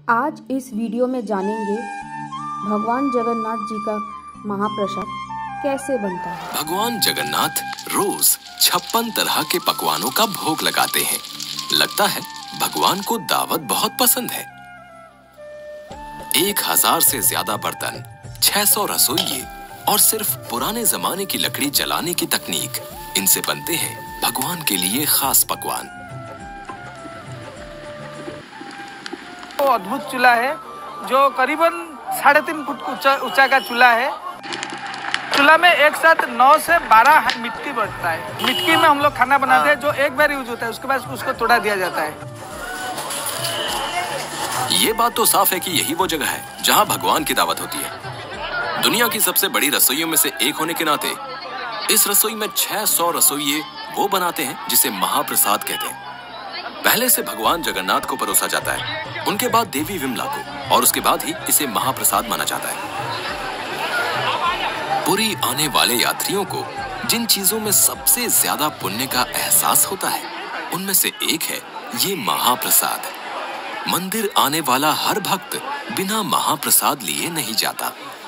आज इस वीडियो में जानेंगे भगवान जगन्नाथ जी का महाप्रसाद कैसे बनता है। भगवान जगन्नाथ रोज 56 तरह के पकवानों का भोग लगाते हैं। लगता है भगवान को दावत बहुत पसंद है। 1000 से ज्यादा बर्तन, 600 रसोइये और सिर्फ पुराने जमाने की लकड़ी जलाने की तकनीक, इनसे बनते हैं भगवान के लिए खास पकवान। वो अद्भुत चूल्हा है जो करीबन 3.5 फुट ऊंचा का चूल्हा है। चूल्हा में एक साथ 9 से 12 मिट्टी बढ़ता है। मिट्टी में हम लोग खाना बनाते हैं जो एक बार यूज होता है, उसके बाद उसको तोड़ा दिया जाता है। ये बात तो साफ है कि यही वो जगह है जहां भगवान की दावत होती है। दुनिया की सबसे बड़ी रसोइयों में से एक होने के नाते इस रसोई में 600 रसोइये वो बनाते हैं जिसे महाप्रसाद कहते हैं। पहले से भगवान जगन्नाथ को परोसा जाता है, उनके बाद देवी विमला को, और उसके बाद ही इसे महाप्रसाद माना जाता है। पुरी आने वाले यात्रियों को जिन चीजों में सबसे ज्यादा पुण्य का एहसास होता है, उनमें से एक है ये महाप्रसाद। मंदिर आने वाला हर भक्त बिना महाप्रसाद लिए नहीं जाता।